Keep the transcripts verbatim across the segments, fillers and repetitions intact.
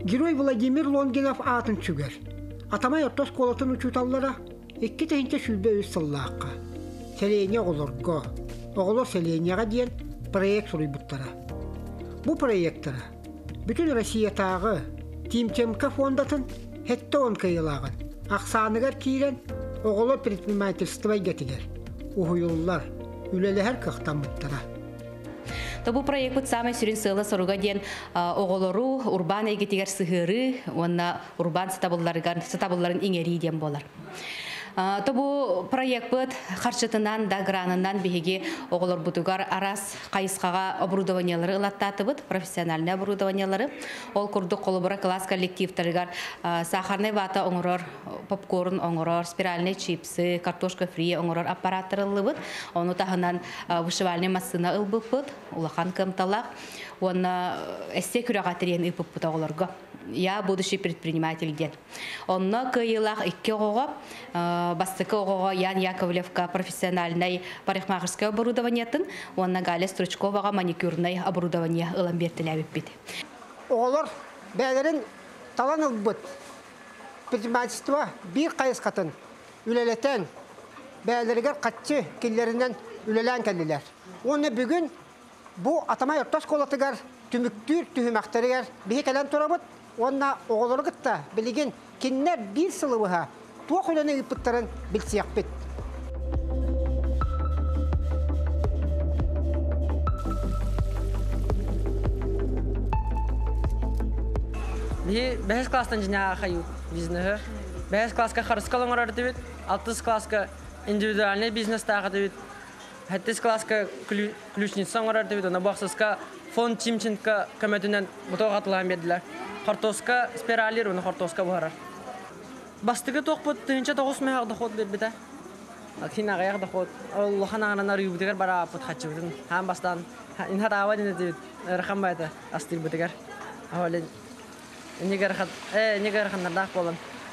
Герой Владимир Лонгинов атын чүгер. Атамай оттос колотын учуталлара икки тәһинче шүлбе өз сыллааққа. Селене оғылырға, оғылыр селенеға дейін проект сұлайбыттара. Бұл проекттара бүтін Россия тағы Тимченко фондатын хетті он кайылағын. Ақсанығар кейрен оғылыр предпринимательствой гетігер. Уғыйылылар, үлелер қықтан бұттара. Бу проект бут самый сүрин сыла соруга ден оголору урбан эгетигер сыгыры, онна урбан стабылларыгар стабылларын иңери ден болар. Тобу проект бут харчытынан да гранынан биһиги оголор бутугар арас кайыскага оборудованиялары ылаттаты бут, профессиональный оборудованиялары. Ол курдук колубура класс коллективтарыгар сахарный вата оңорор, попкорн оңорор, спиральный чипсы, картошка фри оңорор аппараттары ылыбыт. Ону тахынан вышивальный массына ылбыт бут, улахан кымталак. Онна эссе күрәгә тирен ипып бут оголорго. Я будущий предприниматель ден. Онна кыйлах икки ого, бастыкы ого Ян Яковлевка профессиональный парикмахерское оборудование тын, онна Галя Стручковага маникюрный оборудование ылан бертеләбеп бит. Оголор бәлерин талан ылбыт. Предпринимательство бир кайыскатын үлелетен бәлергер катчы киллеринен үлелән келдиләр. Оны бүгүн бу атамай оттос колотыгар түмүктүр түһүмәктәргәр бихи кәлән турабыт. Онна оголоргытта билеген киннер бир сылыбыха туа көлөнө ипыттарын билсияқпет. Бихи бәс класстан жина хаю бизнесі. Бәс класска харыскалың орар дебит, алтыс класска индивидуальный бизнес тағы дебит, хәттіс класска ключница орар дебит, оны бақсызка фонд Тимченко көмөтінен бұтоға атылған берділер. Хортоска спиралир, оны хортоска бұғарар. Бастығы тоқ бұд, түнче тоғыз мәғақ дұқот бербіді. Тин ағаяқ дұқот. Олухан ағынан үйбітігер бара бұд қатшы бұдың. Хам бастан, инхат ава дене дейбіт. Рахам байды астыр бұдығар. Ауален, негер қаннардақ болын.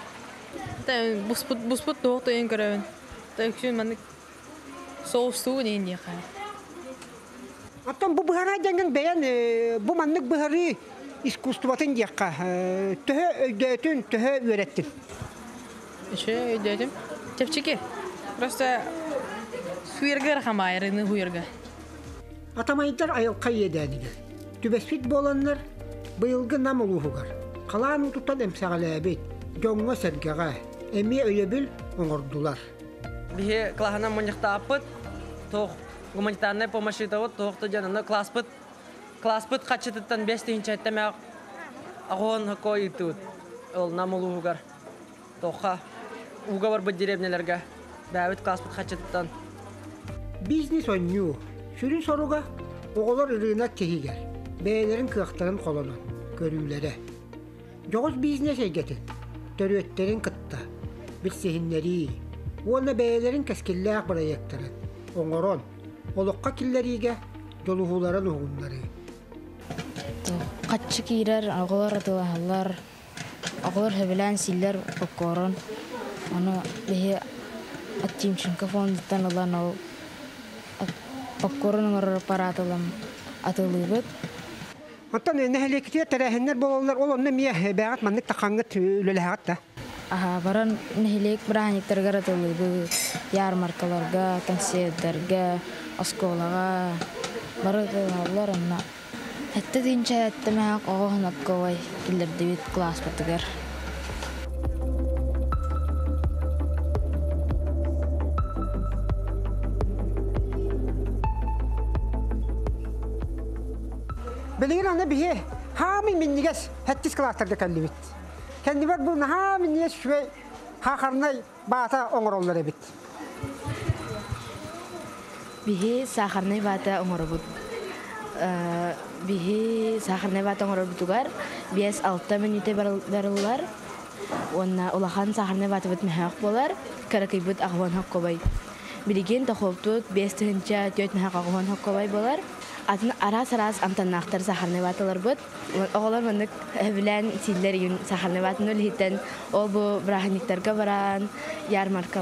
Бұспұт тоқты ең көрәуін. Тәкшін мәнік соғыстуы дейін дейі қайыр. Аттан бұ бұғара денген бәйін, бұ мәнік бұғары искусствотын дейққа, түхі өйдейтін, түхі өйреттін. Үші өйдейтін? Тепчеке, просто суйырға рахам айырыны хуйырға. Атамайдар айылқа едәдігер. Түбәспет боланлар бұйылғы нам ұлуғығар. Қалан тұтан әмсағалы әбет, жоңға сәргеға, әме өйебіл оңырдулар. Бихе клахана мұнықта апыт, тоқ гуманитарный помощи тауыт, тоқты жанына класспыт, класспыт қатшытыттан бәсті хинчайттамай ағуын хақой итуыт. Ол нам ұлуғығар. Тоққа уға бар бұд деребнелерге бәуіт класспыт қатшытыттан. Бизнес ойну, сүрін соруға оғылар ұрығына кехігер, бәйлерін күйақтарын қолынан, көрілері. Жоғыз бизнес әйгетін, төрөттерін қытта, білсехінлері, оны бәйлерін кәскелләқ проекттарын, оңырон, олыққа киллеріге жолуғуларын оғынлары. Қатшы кейрер, оғылар атылағалар, оғылар хөбілән силлер попкорн, оны бәйе Тимченко фондыттан олан ол попкорн оңырыр паратылым атылыбыт. Оттан нәхелекте тәрәхінлер болалар, ол онны мия бәғат маннық тақаңғыт үлеләғат да. Аха, баран нәхелек бірәніктергер атылыбы, ярмаркаларға, концерттерге, осколаға, барытылалар онна. Әтті дейінші әтті мәғақ оғығын аққылай келдерді бет класс бұтығыр. Білген аны біге хамын меннігес әттіс кластарды кәлі бет. Кәлі бәр бұл хамын нес шүгей қақарнай бата оңыроллар әбет. Біге сақарнай бата оңыры бұд. Біге сақарнай бата оңыры бұтығар. Бес алты минуте барылылар. Онна улахан сақарнай бата бұд мәхақ болар. Каракай бұд ағуан хаққа бай. Білген тақолтуд бес түхінча төт мәхақ ағуан хаққа бай болар. Атын арас-арас амтаннақтар сахарны батылар бұд. Оғылар мұндық өбілән силлер үйін сахарны батын өлхеттен. Ол бұл браханиктарға баран,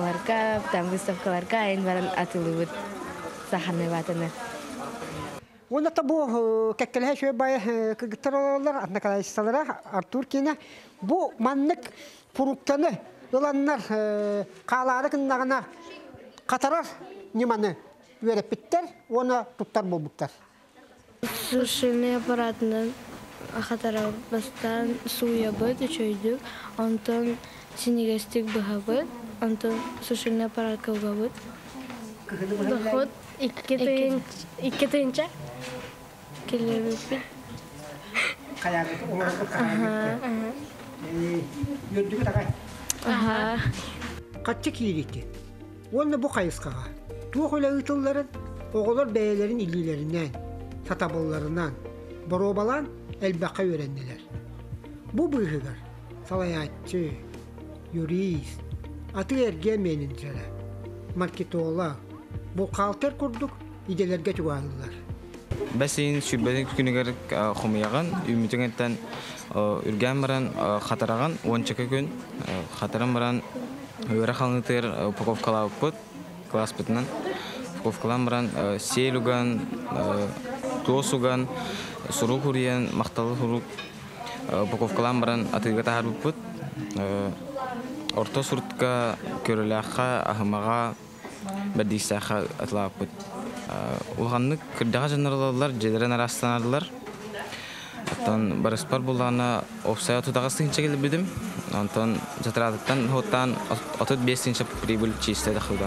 ярмаркаларға, там выставкаларға айын баран атылы бұд сахарны батыны. Оны табу кәккеле шөй бай кыгыттаралар атнакалайсалара Артур кине бу маннык фруктаны ыланнар каалары кыннагына катарар неманы вереп биттер, оны туттар болбуттар. Сушильный аппаратынан катарар бастан суя быт чөйдүк, антон синегестик быхабыт, антон сушильный аппарат кылгабыт. Доход икки тыйын икки тыйынча келебит. Каяк оңорго каяк. Йөрдүк тагай. Аха. Катчы киирикти. Оны бу кайыскага. Туохула ытылларын оголор бәяләрен илиләреннән, сатабылларынан, боробалан әлбәкә өйрәнделәр. Бу быйгыгар салаятчы, юрист, аты эрге менеджері, маркетолог, бу калтер курдук, иделерге чугалылар. Бәсин шүбәден күнегер хомыяган, үмитеңеттен үргән баран хатараган, ончака күн хатаран баран өйрә халнытыр упаковкалап бут, класс битнән. Упаковкалам баран сейлуган, тосуган, суру куриян, макталы суру упаковкалам баран атыга тахар бут. Орто суртка көрөләхә ахмага бәдисәхә атлап бут. Улганны кырдага жанрлар жедерен арастаналар. Тон барыспар булганы офсая тудагысын чегеле бидим. Антон жатрадыктан хоттан отыз бешинче прибыль чистеде худа.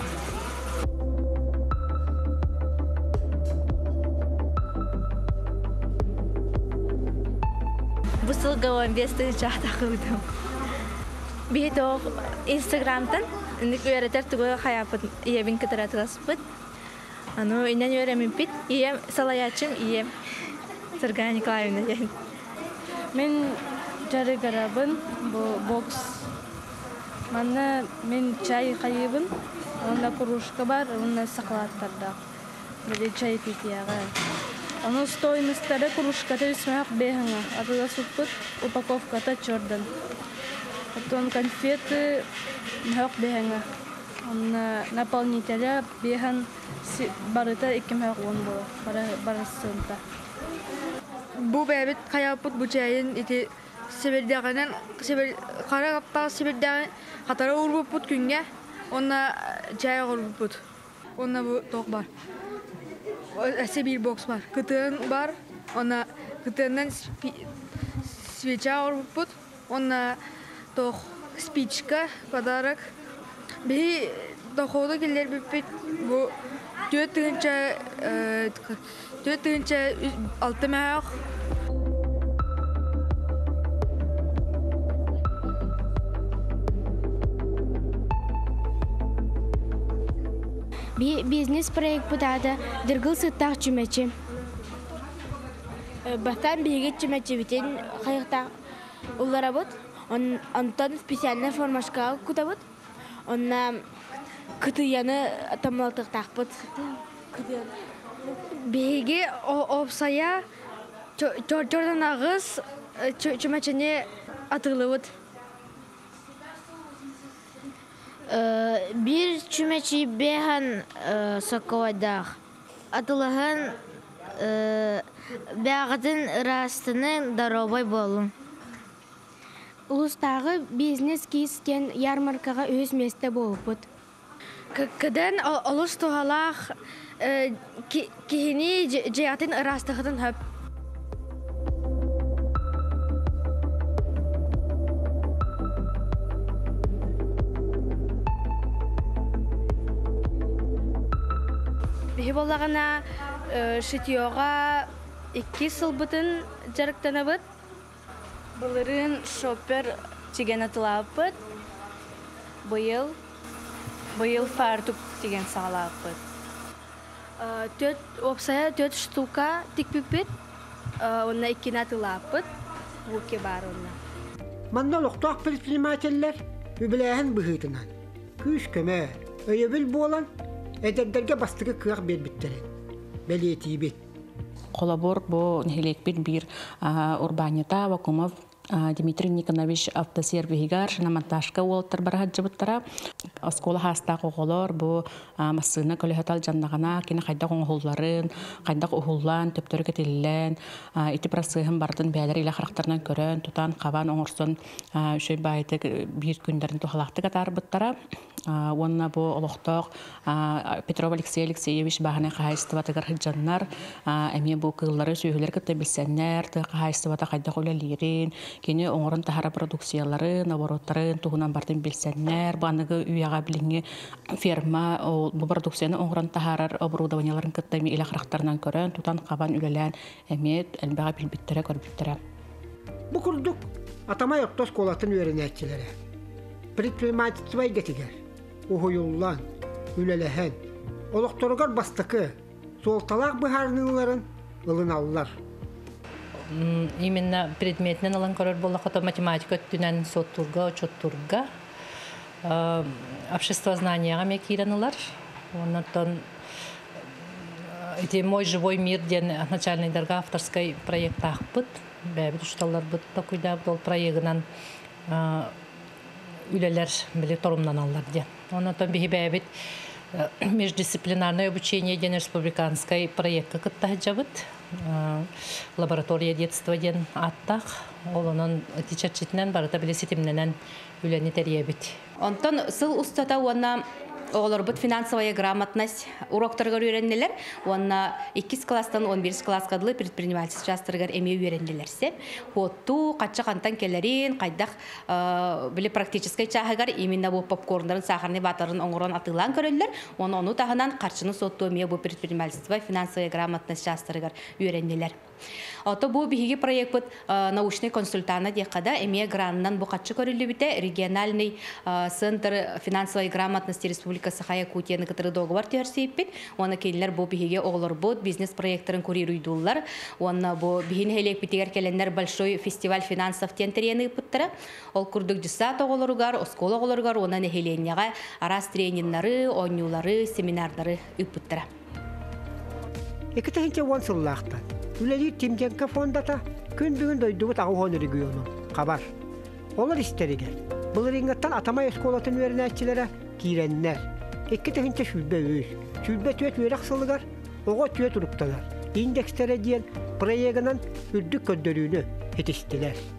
Бусыл гаван бесте чахта худым. Биток Инстаграмтан ник өйрәтер тугы хаяпыт иебин кытыратыспыт. Ану иннен өйрәмин пит, ием салаячым, ием Сергея Николаевна. Мен жары гарабын, бокс. Манна мен чай кайыбын, онда кружка бар, онда саклаттарда. Беде чай питияга. Ану стоимостьтары кружката үсмәк бехаңа. Атыга суппыт, упаковката чордан. Потом конфеты мхак бехаңа. Онна наполнителя бехан барыта икки мхак он было. Барысынта. Бу бәбет каяпыт бу чайын ити себердәгәнен себер кара капта себердәгән хатара урбут күнгә. Онна чай урбут. Онна бу ток бар. Әсе bir бокс бар. Кытын бар. Онна кытыннан свеча урбут. Онна тох спичка подарок. Би доходу келер бипет бу төрт тыгынча төрт тыгынча алты маяк. Би бизнес проект бутада дыргыл сыттак чүмечи. Бахтан биге чүмечи битен кайыкта уллара бут. Он Антон специальная формашка кутабыт. Он кытыяны тамлатык такпыт. Биге опсая чордан агыз чүмечене атылыбыт. Bir çümeçi behan sokovadaq. Atılığın bağıtın rastının darobay bolun. Ulustağı biznes kisken yarmarkaga öz meste boluput. Kıdan olus tuğalaq kihini ceyatın rastığıdın höp. Бихиболағына шитиоға iki сылбытын жарықтанабыт. Бұлырын шопер теген атылапыт. Бұйыл, бұйыл фартук теген сағалапыт. Төт опсая төт штука тикпипит. Онна иккин атылапыт. Бұке бар онна. Манда лоқтақ предпринимателлер үбіләйін бұғытынан. Күш көмі, өйебіл болан, әдердерге бастығы күйақ бербіттерін. Бәлетей бет. Колабор бо нехилек бит бир урбанита вакумов Дмитрий Никонович автосервигар шинамонтажка уолтар барахаджыбыттара. Оскола хастак оголор бу массына көлөһөтал жаннагана кини хайдак оңолларын, хайдак ухуллан, төптөрү кетиллен, ити прасыһын бардын бәлер иле характарынан көрөн, тутан кабан оңорсон үшөй байты бир күндөрүн тухалакты катарбыттара. Онна бу олохток Петров Алексей Алексеевич бахана хайстыватыгар хыджаннар, эми бу кыллары сүйүлөр кытта билсеннер, хайстывата хайдак үлелерин, кини оңорон тахара продукциялары, наобороттарын тугунан бардын билсеннер, баныгы үйага билинги ферма бу продукцияны оңорон тахарар оборудованияларын кытта ми иле характарынан көрөн, тутан кабан үлелен эми элбага билбиттере көрбүттере. Бу курдук атамай октос колатын үйренетчилери. Предпринимательство игетигер. Ухуюллан, үлелehen, олоқторугар бастықы, солталақ бұхарныларын ылыналлар. Именно предметнен алан көрөр болақыта математика түнен соттурга, чоттурга, обществознанияға мекиранылар. Оннан мой живой мир ден начальный дарга авторской проект ақпыт. Бәбі түшталар бұд тақуйда бұл проектінен үлелер біле торумнан алар ден. Оннан бихи бәбіт междисциплинарное обучение ден республиканской проектка кытта жабыт. Лаборатория детства ден аттақ. Ол онын тичерчетінен барыта біле сетімненен үлені тәребіт. Онтон сыл устата уанна оғылар бұд финансовая грамотность уроктарғар үйренделер. Уанна иккис класстан он биринчи класска дылы предпринимательство жастырғар әме үйренделерсе. Хотту, қатшы қантан келерін, қайдақ білі практическай чағығар именно бұл попкорндарын, сахарны батарын оңырын атылан көрелер. Оны оны тағынан қаршыны сотту әме бұл предпринимательство финансовая грамотность жастырғар үйренделер. Ото бу биһиги проект бут научный консультант декада эмия граннан бу катчы көрүлү бите региональный центр финансовой грамотности республикасы Якутия кытыры договор терсиппит. Оны келлер бу биһиги оглор бут бизнес проекттарын көрүрүйдуллар. Оны бу биһин хелек битигер келеннер большой фестиваль финансов тентерени путтара. Ол курдук жисат оглоругар, оскол оглоругар, оны нехеленняга арас тренингдары, онюлары, семинардары ыппуттара. Экетехинче он сыллаахтан. Үлелер Тимденко фондата күн бүгін дойдуғыт ағуған региону. Қабар. Олар истерігер. Бұл рингаттан атамай эсколатын өрінәтчілері кейреннер. Екі тәхінче шүлбе өз. Шүлбе түйет өрек сылығар, оға түйет ұрықталар. Индекстері дейін проегінен үрдік көндөрүүнү етістілер.